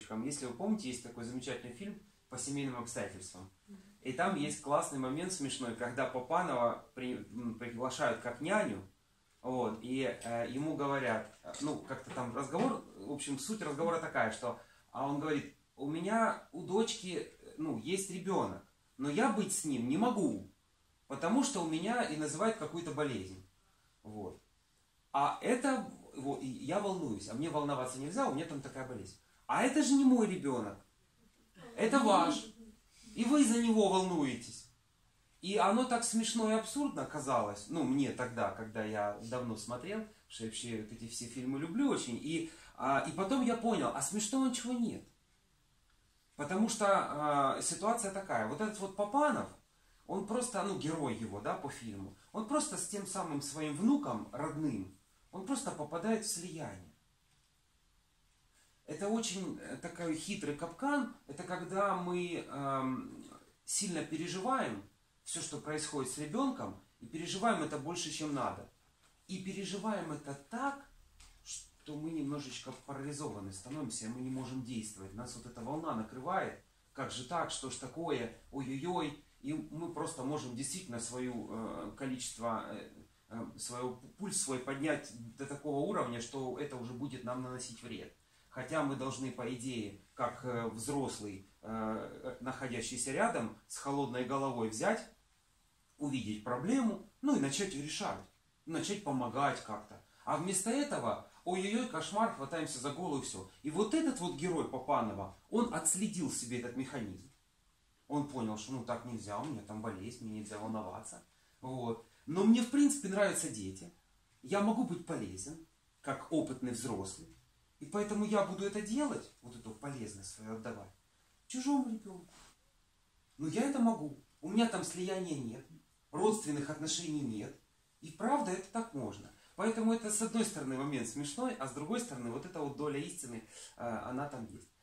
Если вы помните, есть такой замечательный фильм «По семейным обстоятельствам». И там есть классный момент смешной, когда Папанова приглашают как няню, вот, и ему говорят, ну, как-то там разговор, в общем, суть разговора такая, что он говорит, у дочки, ну, есть ребенок, но я быть с ним не могу, потому что у меня и называют какую-то болезнь. Вот. А это, вот, я волнуюсь, а мне волноваться нельзя, у меня там такая болезнь. А это же не мой ребенок, это ваш. И вы за него волнуетесь. И оно так смешно и абсурдно казалось, ну, мне тогда, когда я давно смотрел, что я вообще вот эти все фильмы люблю очень, и потом я понял, а смешного ничего нет. Потому что ситуация такая, вот этот вот Папанов, он просто, ну, герой его, да, по фильму, он просто с тем самым своим внуком родным, он просто попадает в слияние. Это очень такой хитрый капкан, это когда мы сильно переживаем все, что происходит с ребенком, и переживаем это больше, чем надо. И переживаем это так, что мы немножечко парализованы становимся, мы не можем действовать. Нас вот эта волна накрывает, как же так, что ж такое, ой-ой-ой. И мы просто можем действительно свое количество, пульс свой поднять до такого уровня, что это уже будет нам наносить вред. Хотя мы должны, по идее, как взрослый, находящийся рядом, с холодной головой взять, увидеть проблему, ну и начать ее решать, начать помогать как-то. А вместо этого, ой-ой-ой, кошмар, хватаемся за голову и все. И вот этот вот герой Папанова, он отследил себе этот механизм. Он понял, что ну так нельзя, у меня там болезнь, мне нельзя волноваться. Вот. Но мне в принципе нравятся дети. Я могу быть полезен, как опытный взрослый. И поэтому я буду это делать, вот эту полезность свою отдавать, чужому ребенку. Но я это могу. У меня там слияния нет, родственных отношений нет. И правда это так можно. Поэтому это с одной стороны момент смешной, а с другой стороны вот эта вот доля истины, она там есть.